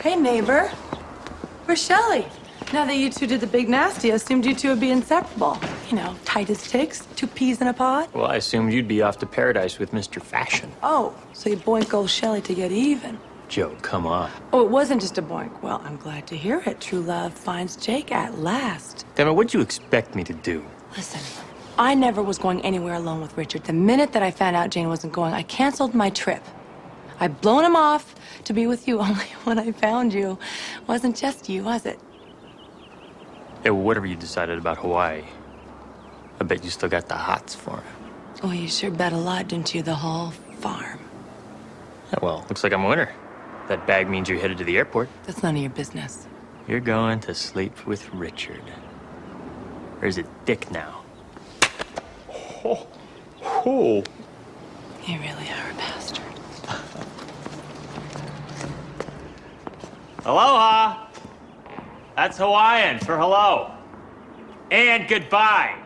Hey, neighbor. Where's Shelley? Now that you two did the big nasty, I assumed you two would be inseparable. You know, tight as ticks, two peas in a pod. Well, I assumed you'd be off to paradise with Mr. Fashion. Oh, so you boink old Shelley to get even. Joe, come on. Oh, it wasn't just a boink. Well, I'm glad to hear it. True love finds Jake at last. Damn it, what'd you expect me to do? Listen, I never was going anywhere alone with Richard. The minute that I found out Jane wasn't going, I canceled my trip. I'd blown him off to be with you, only when I found you, it wasn't just you, was it? Hey, well, whatever you decided about Hawaii, I bet you still got the hots for him. Oh, you sure bet a lot, didn't you? The whole farm. Yeah, well, looks like I'm a winner. That bag means you're headed to the airport. That's none of your business. You're going to sleep with Richard. Or is it Dick now? Oh, oh. You really are a bastard. Aloha! That's Hawaiian for hello. And goodbye.